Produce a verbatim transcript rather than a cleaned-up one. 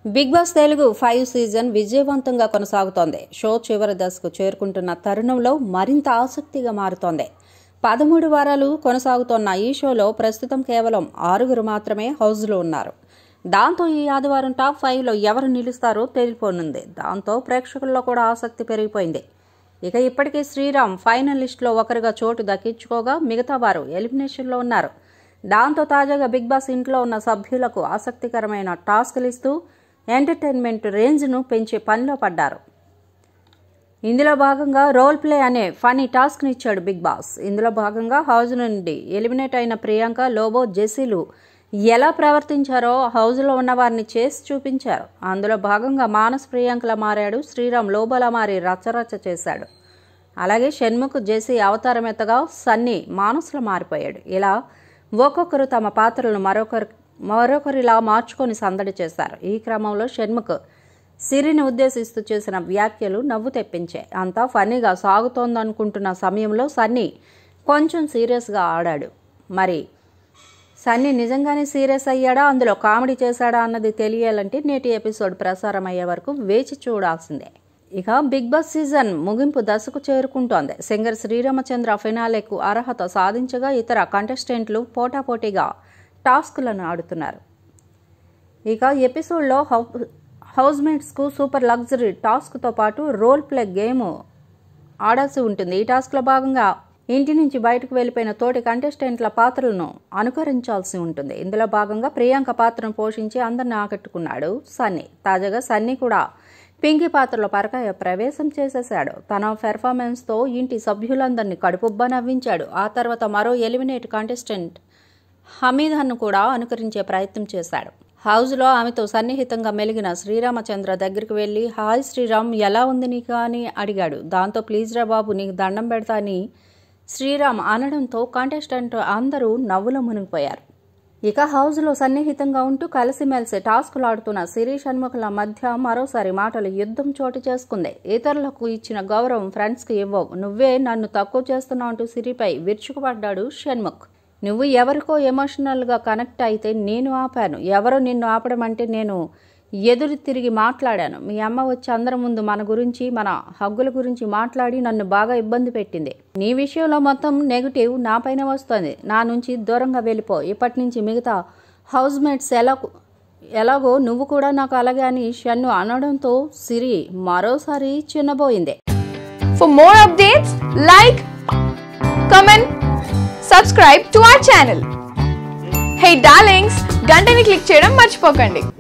Bigg Boss Telugu five season విజయవంతంగా కొనసాగుతోంది. Show చివరి దశకు చేరుకుంటున్న తరుణంలో మరింత ఆసక్తిగా మారుతోంది. పదమూడు వారాలు కొనసాగుతోన్న ఈ షోలో ప్రస్తుతం కేవలం ఆరుగురు మాత్రమే హౌస్లో ఉన్నారు. దాంతో ఈ ఆదివారం టాప్ ఫైవ్లో ఎవరు నిలుస్తారో తేలిపోనుంది. దాంతో ప్రేక్షకుల్లో కూడా ఆసక్తి పెరిగిపోయింది. ఇక ఇప్పటికే శ్రీరామ్ ఫైనల్ లిస్టులో ఒకరిగా చోటు దక్కించుకోగా మిగతా వారు ఎలిమినేషన్లో ఉన్నారు. దాంతో తాజాగా బిగ్ బాస్ ఇంట్లో ఉన్న సభ్యులకు ఆసక్తికరమైన టాస్క్లు ఇస్తూ ఎంటర్టైన్మెంట్ రేంజ్ను పెంచే పనిలో పడ్డారు. ఇందులో భాగంగా రోల్ ప్లే అనే ఫనీ టాస్క్ని ఇచ్చాడు బిగ్ బాస్. ఇందులో భాగంగా హౌస్ నుండి ఎలిమినేట్ అయిన ప్రియాంక, లోబో, జెస్సీలు ఎలా ప్రవర్తించారో హౌస్లో ఉన్న వారిని చేసి చూపించారు. అందులో భాగంగా మానస్ ప్రియాంకలా మారాడు. శ్రీరామ్ లోబోలా మారి రచ్చరచ్చ చేశాడు. అలాగే షణ్ముఖ్, జెస్సీ అవతారం ఎత్తగా సన్నీ మానస్లో మారిపోయాడు. ఇలా ఒక్కొక్కరు తమ పాత్రలను మరొకరు మరొకరిలా మార్చుకొని సందడి చేశారు. ఈ క్రమంలో షణ్ముఖ్ సిరిని ఉద్దేశిస్తూ చేసిన వ్యాఖ్యలు నవ్వు తెప్పించాయి. అంతా ఫన్నీగా సాగుతోందనుకుంటున్న సమయంలో సన్నీ కొంచెం సీరియస్గా ఆడాడు. మరి సన్నీ నిజంగానే సీరియస్ అయ్యాడా, అందులో కామెడీ చేశాడా అన్నది తెలియాలంటే నేటి ఎపిసోడ్ ప్రసారం అయ్యే వరకు వేచి చూడాల్సిందే. ఇక బిగ్ బాస్ సీజన్ ముగింపు దశకు చేరుకుంటోంది. సింగర్ శ్రీరామచంద్ర ఫినాలేకు అర్హత సాధించగా ఇతర కంటెస్టెంట్లు పోటాపోటీగా టాస్క్లను ఆడుతున్నారు. ఇక ఎపిసోడ్లో హౌ హౌస్మేట్స్కు సూపర్ లగ్జరీ టాస్క్తో పాటు రోల్ ప్లే గేమ్ ఆడాల్సి ఉంటుంది. ఈ టాస్క్లో భాగంగా ఇంటి నుంచి బయటకు వెళ్లిపోయిన తోటి కంటెస్టెంట్ల పాత్రలను అనుకరించాల్సి ఉంటుంది. ఇందులో భాగంగా ప్రియాంక పాత్రను పోషించి అందరిని ఆకట్టుకున్నాడు సన్నీ. తాజాగా సన్నీ కూడా పింకీ పాత్రలో పరకాయ ప్రవేశం చేసేశాడు. తన పెర్ఫార్మెన్స్తో ఇంటి సభ్యులందరినీ కడుపుబ్బా నవ్వించాడు. ఆ తర్వాత మరో ఎలిమినేట్ కంటెస్టెంట్ హమీదాను కూడా అనుకరించే ప్రయత్నం చేశాడు. హౌస్లో ఆమెతో సన్నిహితంగా మెలిగిన శ్రీరామచంద్ర దగ్గరికి వెళ్లి హాయ్ శ్రీరామ్, ఎలా ఉంది నీకు అని అడిగాడు. దాంతో ప్లీజ్ రా బాబు, నీకు దండం పెడతా అని శ్రీరామ్ అనడంతో కంటెస్టెంట్ అందరూ నవ్వులో మునిగిపోయారు. ఇక హౌస్లో సన్నిహితంగా ఉంటూ కలిసిమెలిసి టాస్కులు ఆడుతున్న సిరి, షణ్ముఖుల మధ్య మరోసారి మాటల యుద్ధం చోటు చేసుకుంది. ఇతరులకు ఇచ్చిన గౌరవం ఫ్రెండ్స్కి ఇవ్వవు, నువ్వే నన్ను తక్కువ చేస్తున్నావు అంటూ సిరిపై విరుచుకుపడ్డాడు షణ్ముఖ్. నువ్వు ఎవరికో ఎమోషనల్గా కనెక్ట్ అయితే నేను ఆపాను, ఎవరో నిన్ను ఆపడం అంటే నేను ఎదురు తిరిగి మాట్లాడాను. మీ అమ్మ వచ్చి అందరి ముందు మన గురించి, మన హగ్గుల గురించి మాట్లాడి నన్ను బాగా ఇబ్బంది పెట్టింది. నీ విషయంలో మొత్తం నెగిటివ్ నా పైన వస్తుంది, నా నుంచి దూరంగా వెళ్ళిపో. ఇప్పటి నుంచి మిగతా హౌస్ మేట్స్ ఎలా ఎలాగో నువ్వు కూడా నాకు అలాగే అని షన్ను అనడంతో సిరి మరోసారి చిన్నబోయింది. For more updates like, comment, subscribe to our channel. Hey darlings, గంటని click చేయడం మర్చిపోకండి.